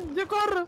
Yo corro.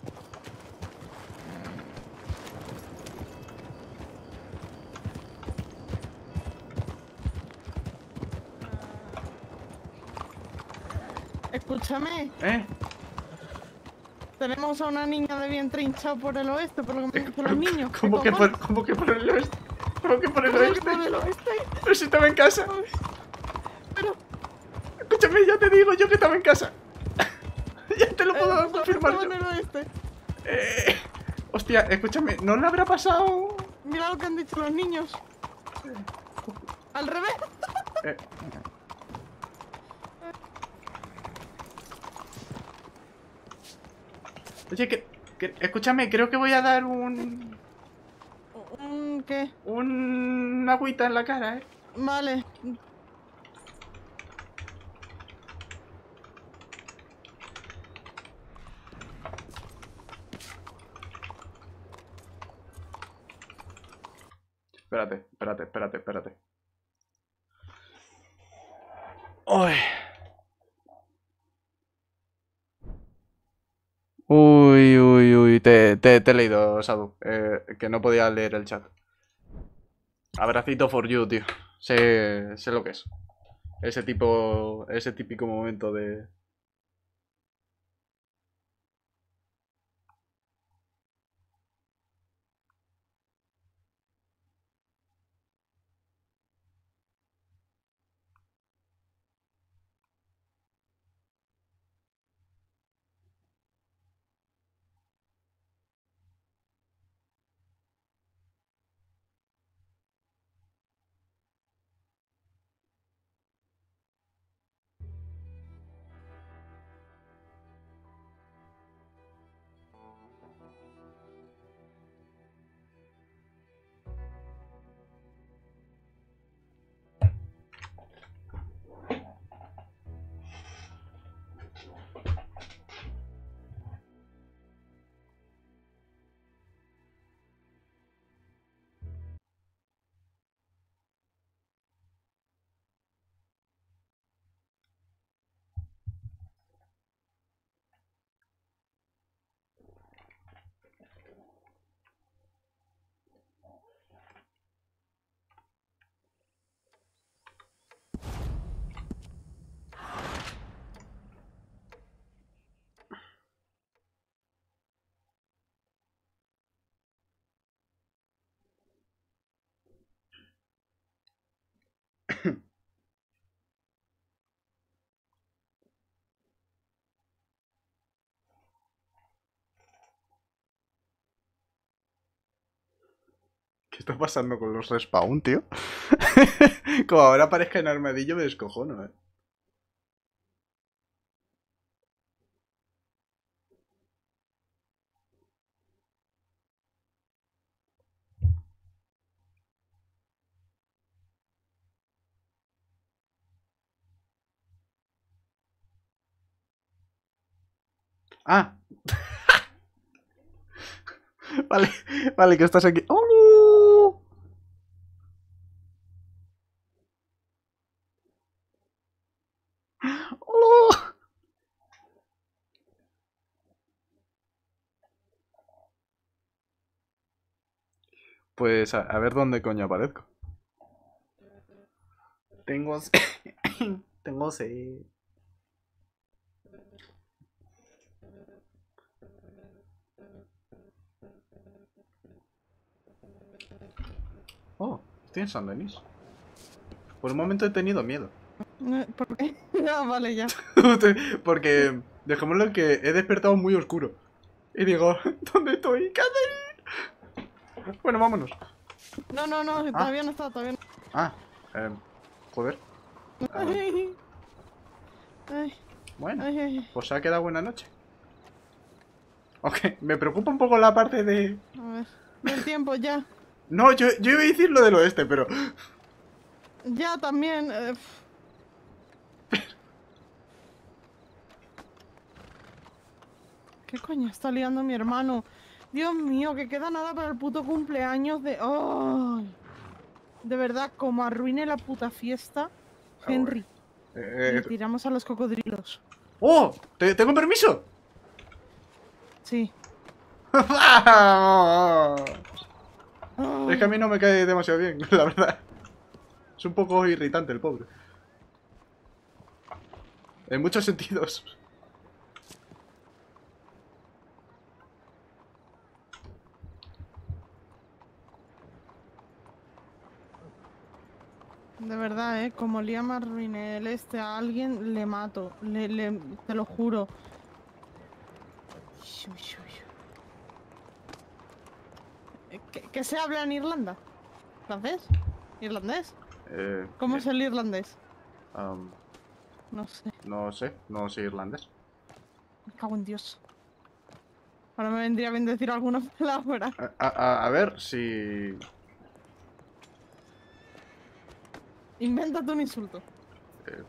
Escúchame. Tenemos a una niña de vientre hinchado por el oeste, por lo que me dicen los niños. ¿Cómo que por el oeste? ¿Cómo que por el oeste? ¿Por el oeste? Pero si estaba en casa. Pero... Escúchame, ya te digo yo que estaba en casa. Ya te lo puedo confirmar estaba yo. en el oeste. Hostia, escúchame, ¿no le habrá pasado? Mira lo que han dicho los niños. Al revés. Oye, escúchame, creo que voy a dar un... ¿Qué? Una agüita en la cara, Vale. Espérate. Uy. Uy, te he leído, Sadu, que no podía leer el chat. Abracito for you, tío. Sé lo que es. Ese típico momento de... ¿Qué está pasando con los respawn, tío? Como ahora aparezca en armadillo me descojono, Ah. Vale, que estás aquí. ¡Oh, no! ¡Oh, no! Pues a ver dónde coño aparezco. Tengo sed. Tengo sed. Oh, estoy en San Denis. Por un momento he tenido miedo. ¿Por qué? Ah, vale, ya. Porque, dejémoslo en que he despertado muy oscuro. Y digo, ¿dónde estoy? ¿Qué haces? Bueno, vámonos. No, todavía no está, todavía no. Ah, joder. Ay. Bueno, Ay. pues se ha quedado buena noche. Ok, me preocupa un poco la parte de... A ver, el tiempo ya. No, yo iba a decir lo del oeste, pero... Ya también. ¿Qué coño está liando mi hermano? Dios mío, que queda nada para el puto cumpleaños de... ¡Oh! De verdad, como arruine la puta fiesta, Henry. Le tiramos a los cocodrilos. ¡Oh! ¿Tengo permiso? Sí. Es que a mí Ay, no me cae demasiado bien, la verdad. Es un poco irritante el pobre. En muchos sentidos. de verdad, como Liam arruine el este a alguien, le mato. Te lo juro. Shu, shu, shu. ¿Qué se habla en Irlanda? ¿Francés? ¿Irlandés? ¿Cómo es Bien. el irlandés? Am, No sé. no sé irlandés. Me cago en Dios. Ahora me vendría bien decir alguna palabra. A ver si... Invéntate un insulto. eh,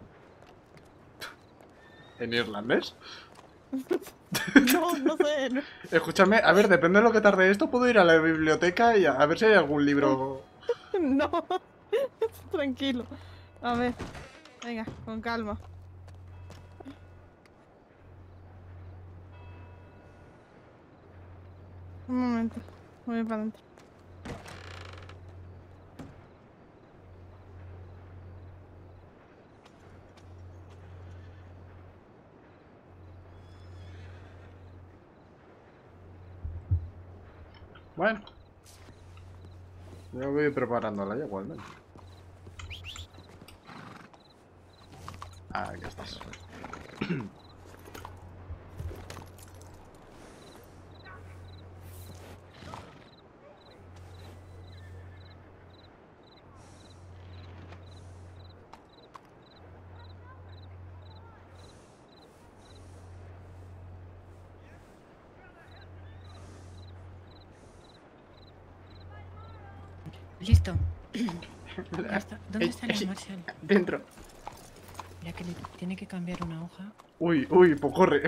¿En irlandés? No, no sé. Escúchame, a ver, depende de lo que tarde esto, puedo ir a la biblioteca y a ver si hay algún libro... No. Tranquilo. A ver, venga, con calma. Un momento. Voy para adentro. Bueno, yo voy preparándola ya igualmente. Ah, aquí estás. Listo. Ya está. ¿Dónde está el Sí, Marshall? dentro. Mira que le tiene que cambiar una hoja. Uy, pues corre.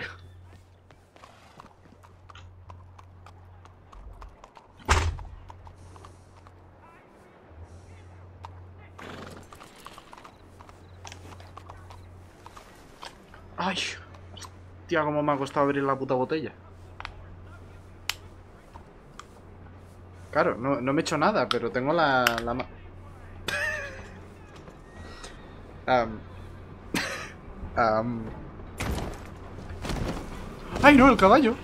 Ay, tía, cómo me ha costado abrir la puta botella. Claro, no me he hecho nada, pero tengo la am, am. ¡Ay, no, el caballo!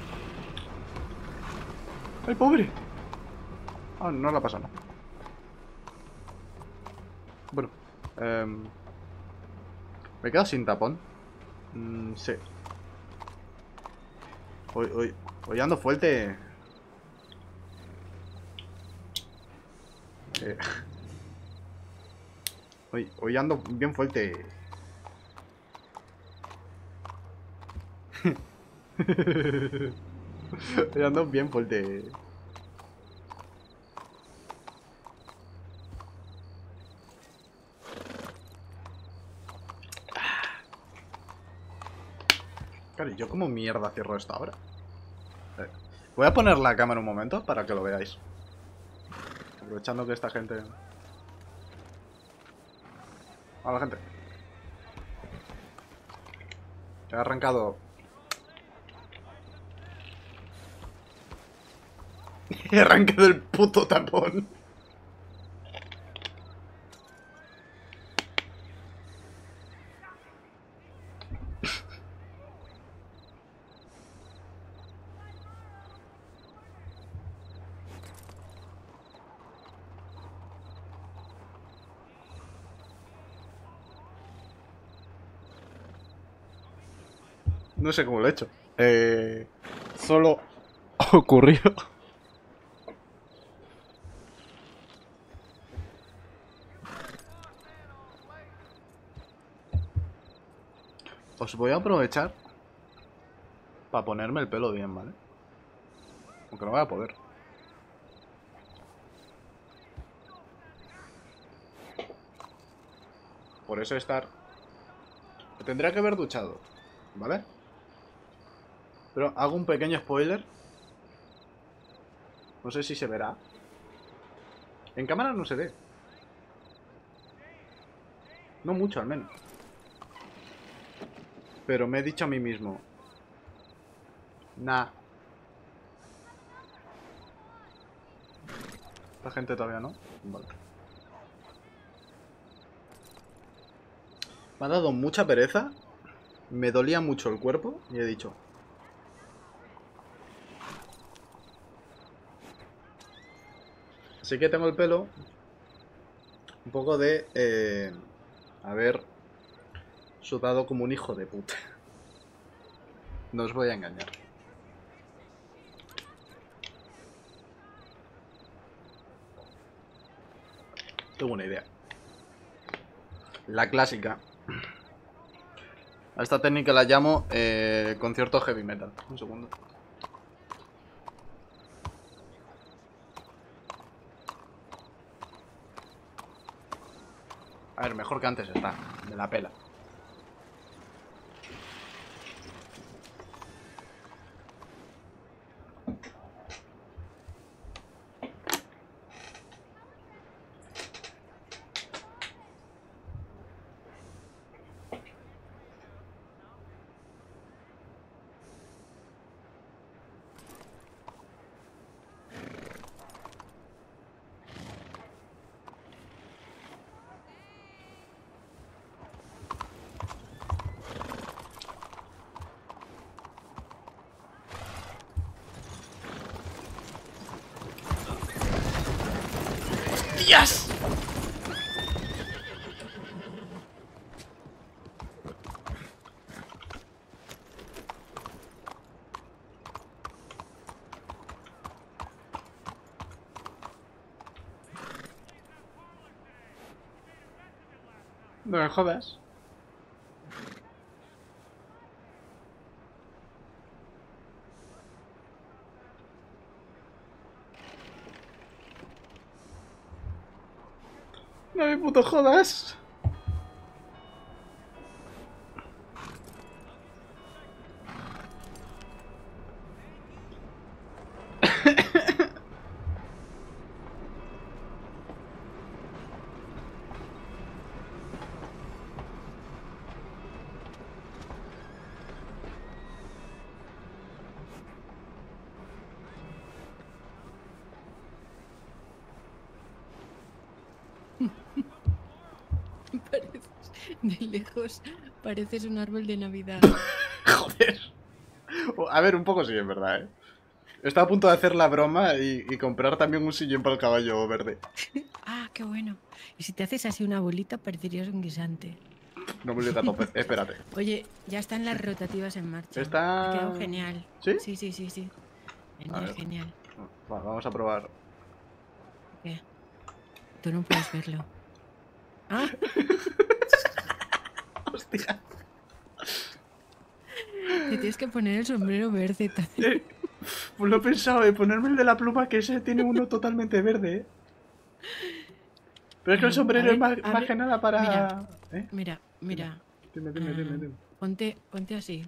¡Ay, pobre! Ah, no la pasa nada. Bueno, me he quedado sin tapón. Sí. Hoy ando fuerte. Eh, hoy ando bien fuerte. Hoy ando bien fuerte. Claro, ¿y yo como mierda cierro esto ahora? Voy a poner la cámara un momento para que lo veáis. Aprovechando que esta gente... Hola, gente. He arrancado... He arrancado el puto tapón. No sé cómo lo he hecho. Solo ocurrió. Os voy a aprovechar para ponerme el pelo bien, ¿vale? Aunque no voy a poder. Por eso estar... Me tendría que haber duchado, ¿vale? Pero hago un pequeño spoiler. No sé si se verá. En cámara no se ve. No mucho, al menos. Pero me he dicho a mí mismo. Nah, Esta gente todavía no. Vale. Me ha dado mucha pereza. Me dolía mucho el cuerpo y he dicho... Así que tengo el pelo un poco de haber sudado como un hijo de puta. No os voy a engañar. Tengo una idea. La clásica. A esta técnica la llamo concierto heavy metal. Un segundo. A ver, mejor que antes está. Me la pela. ¡Hostias! No me jodas. No me puto jodas. De lejos pareces un árbol de Navidad. Joder. A ver, un poco sí, es verdad, ¿eh? Estaba a punto de hacer la broma y comprar también un sillón para el caballo verde. Ah, qué bueno. Y si te haces así una bolita, parecerías un guisante. No me olvides a tope. Espérate. Oye, ya están las rotativas en marcha. Está... Ha quedado genial. ¿Sí? Sí, sí, sí, sí. A Genial, ver. genial. Va, vamos a probar. ¿Qué? Tú no puedes verlo. Ah, Hostia. te tienes que poner el sombrero verde también. Pues lo he pensado, de ponerme el de la pluma, que ese tiene uno totalmente verde, ¿eh? Pero es que el sombrero A es ver, más que nada para... Mira, ¿Eh? mira, mira. Dime, dime. Ponte así,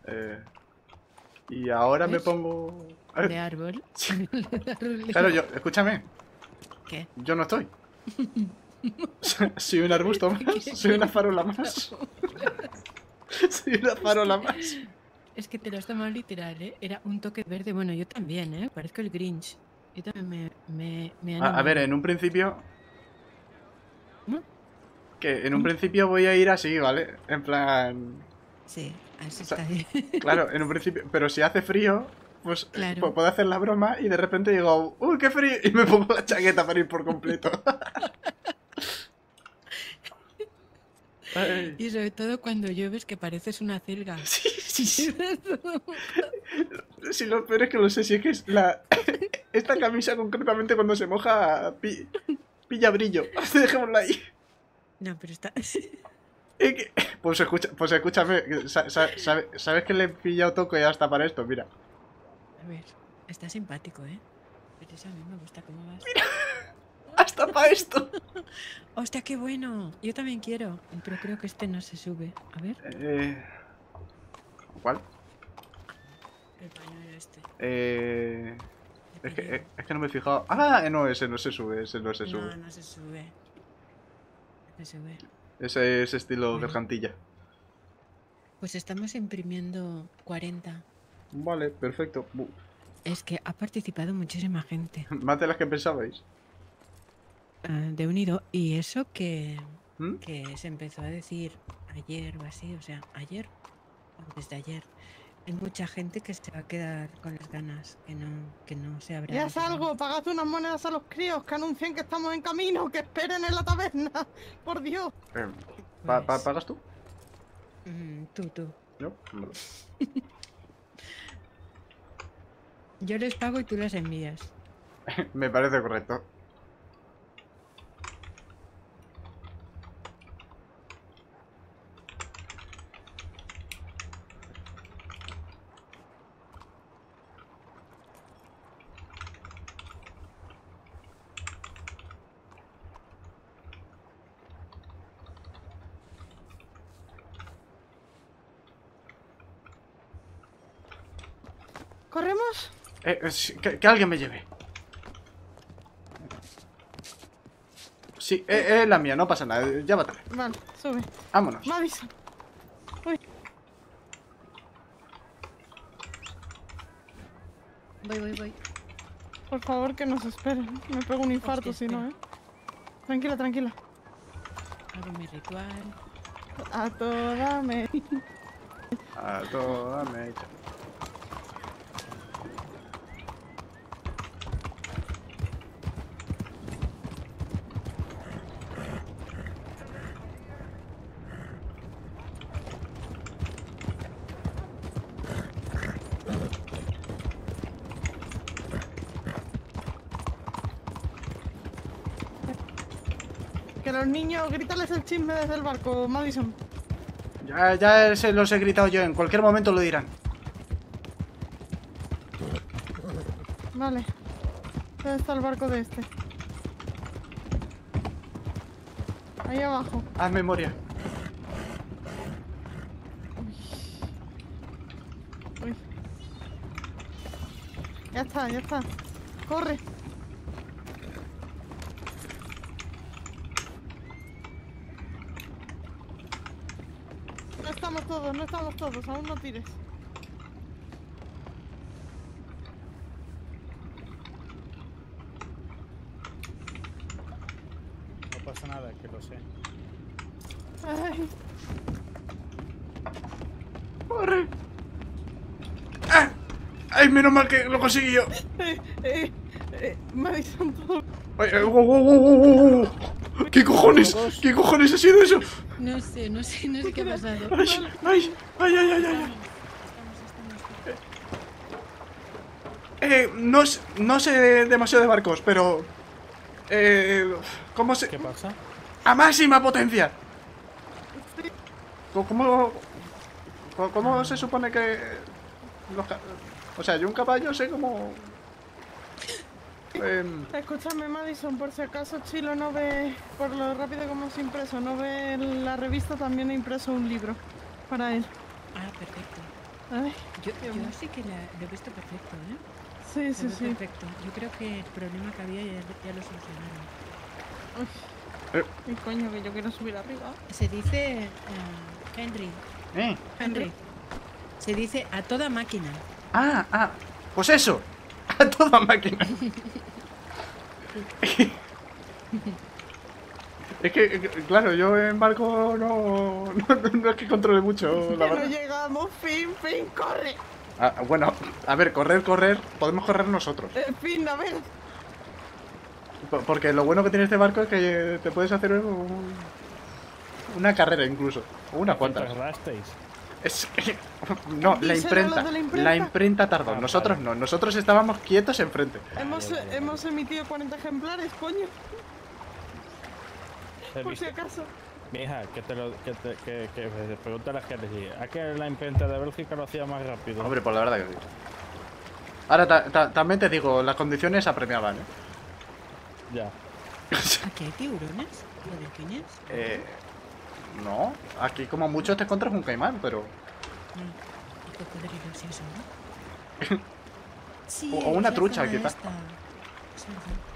Y ahora me ¿ves? pongo... de árbol. Claro, yo... Escúchame. ¿Qué? Yo no estoy. Soy un arbusto más. Soy una farola más. Soy una farola más. Es que te lo has tomado literal, ¿eh? Era un toque verde. Bueno, yo también, ¿eh? Parezco el Grinch. Yo también me A ver, en un principio... ¿No? Que en un principio voy a ir así, ¿vale? En plan... Sí, así O sea, está bien. Claro, en un principio... Pero si hace frío, pues Claro. puedo hacer la broma y de repente digo... ¡Uy, qué frío! Y me pongo la chaqueta para ir por completo. Ay. Y sobre todo cuando llueves que pareces una celga. Sí, sí, sí. Si lo peor es que lo sé, si es que es la... Esta camisa concretamente cuando se moja pilla brillo. Dejémosla ahí. No, pero está... Pues escúchame, ¿sabes que le he pillado toque hasta para esto? Mira. A ver, está simpático, ¿eh? Pero eso a mí me gusta cómo vas. ¡Hasta para esto! ¡Hostia, qué bueno! Yo también quiero. Pero creo que este no se sube. A ver. ¿Cuál? El pañuelo este. Es que no me he fijado. Ah, no, ese no se sube, ese no se sube. No, no se sube. No se sube. Ese es estilo Bueno. gargantilla. Pues estamos imprimiendo 40. Vale, perfecto. Es que ha participado muchísima gente. Más de las que pensabais. de unido. Y eso ¿Mm? que se empezó a decir ayer o así, o sea, ayer o desde ayer. Hay mucha gente que se va a quedar con las ganas, que no se habrá. Ya salgo, pagad unas monedas a los críos que anuncien que estamos en camino, que esperen en la taberna. Por Dios. Pues, ¿Pagas tú? tú. ¿Yo? Vale. Yo les pago y tú las envías. Me parece correcto. ¿Corremos? Sí, que alguien me lleve. Sí, es la mía, no pasa nada. Llévatela. Vale, sube. Vámonos. Madison. Uy, Voy. por favor, que nos esperen. Me pego un infarto Hostia, si no, espera. Tranquila, tranquila. Hago mi ritual. A toda me... A toda mecha. Que los niños, grítales el chisme desde el barco, Madison. Ya se los he gritado yo, en cualquier momento lo dirán. Vale. ¿Dónde está el barco de este? Ahí abajo. Haz memoria. Uy. Ya está. Corre. No estamos todos, aún no tires. No pasa nada, que lo sé. Ay, ¡Corre! ¡Ah! ¡Ay, menos mal que lo conseguí yo! Madison, todo. Ay, ¿Qué cojones? ¿Qué cojones ha sido eso? No sé qué ha pasado. Ay. No sé demasiado de barcos, pero... ¿Cómo se...? ¿Qué pasa? ¡A máxima potencia! ¿Cómo se supone que...? O sea, yo un caballo sé cómo... Escúchame, Madison, por si acaso Chilo no ve, por lo rápido que hemos impreso, no ve la revista, también he impreso un libro para él. Ah, perfecto. Ay, Yo sí que lo he visto perfecto, ¿eh? sí, Lo sí, veo sí. perfecto. Yo creo que el problema que había ya lo solucionaron. Uy, coño, que yo quiero subir arriba. Se dice... Henry. ¿Eh? Se dice a toda máquina. Pues eso. A toda máquina. Es que, claro, yo en barco no es que controle mucho, la Que no verdad. llegamos, fin, corre. Bueno, a ver, correr, podemos correr nosotros. Fin, a ver. Porque lo bueno que tiene este barco es que te puedes hacer una carrera incluso, o unas cuantas. ¿Tardasteis? No, la ¿Díselo imprenta. los de la imprenta? La imprenta tardó, Ah, nosotros vale. no, nosotros estábamos quietos enfrente. Hemos emitido 40 ejemplares, coño, He por si visto. acaso. Mija, que se pregunta a la gente si ¿a qué la imprenta de Bélgica lo hacía más rápido? Hombre, pues la verdad que sí. Ahora también te digo, las condiciones apremiaban, Ya. ¿Aquí hay tiburones? ¿O delfines? No, aquí como mucho te encuentras un caimán, pero... Y cocodrilos y eso, ¿no? Sí, O una es la trucha, zona quizá. esta. Es verdad.